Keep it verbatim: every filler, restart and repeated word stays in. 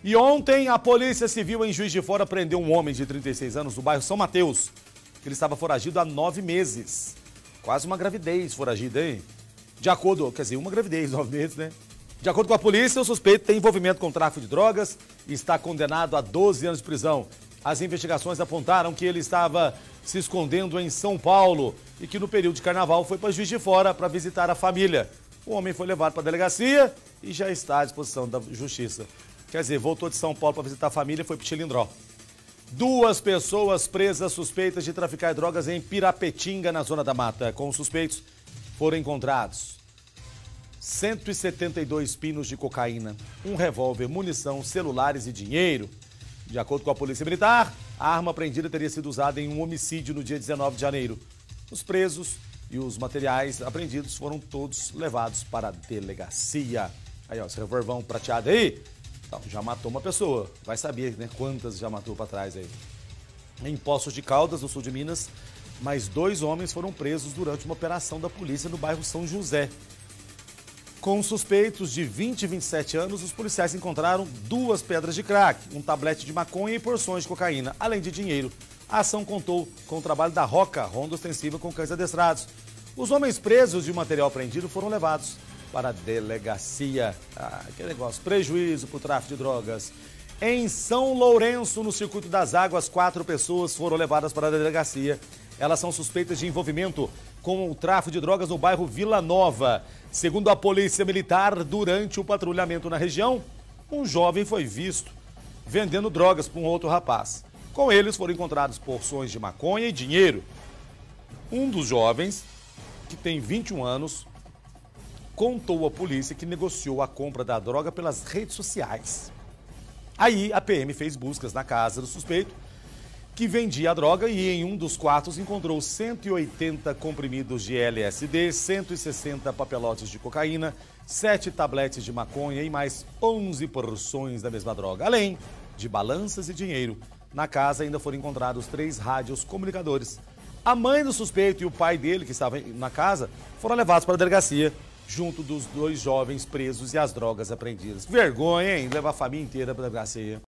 E ontem a Polícia Civil em Juiz de Fora prendeu um homem de trinta e seis anos do bairro São Mateus. Ele estava foragido há nove meses. Quase uma gravidez foragida, hein? De acordo, quer dizer, uma gravidez, nove meses, né? De acordo com a polícia, o suspeito tem envolvimento com tráfico de drogas e está condenado a doze anos de prisão. As investigações apontaram que ele estava se escondendo em São Paulo e que no período de carnaval foi para Juiz de Fora para visitar a família. O homem foi levado para a delegacia e já está à disposição da justiça. Quer dizer, voltou de São Paulo para visitar a família e foi para o Chilindró. Duas pessoas presas suspeitas de traficar drogas em Pirapetinga, na Zona da Mata. Com os suspeitos foram encontrados cento e setenta e dois pinos de cocaína, um revólver, munição, celulares e dinheiro. De acordo com a Polícia Militar, a arma apreendida teria sido usada em um homicídio no dia dezenove de janeiro. Os presos e os materiais apreendidos foram todos levados para a delegacia. Aí, ó, esse revolvão prateado aí, então, já matou uma pessoa. Vai saber, né, quantas já matou para trás aí. Em Poços de Caldas, no sul de Minas, mais dois homens foram presos durante uma operação da polícia no bairro São José. Com suspeitos de vinte e vinte e sete anos, os policiais encontraram duas pedras de crack, um tablete de maconha e porções de cocaína, além de dinheiro. A ação contou com o trabalho da Roca, ronda ostensiva com cães adestrados. Os homens presos e o material apreendido foram levados para a delegacia. Ah, que negócio, prejuízo por tráfico de drogas. Em São Lourenço, no Circuito das Águas, quatro pessoas foram levadas para a delegacia. Elas são suspeitas de envolvimento com o tráfico de drogas no bairro Vila Nova. Segundo a Polícia Militar, durante o patrulhamento na região, um jovem foi visto vendendo drogas para um outro rapaz. Com eles foram encontrados porções de maconha e dinheiro. Um dos jovens, que tem vinte e um anos, contou à polícia que negociou a compra da droga pelas redes sociais. Aí a P M fez buscas na casa do suspeito, que vendia a droga, e em um dos quartos encontrou cento e oitenta comprimidos de L S D, cento e sessenta papelotes de cocaína, sete tabletes de maconha e mais onze porções da mesma droga, além de balanças e dinheiro. Na casa ainda foram encontrados três rádios comunicadores. A mãe do suspeito e o pai dele, que estavam na casa, foram levados para a delegacia, junto dos dois jovens presos e as drogas apreendidas. Vergonha, hein? Levar a família inteira para a delegacia.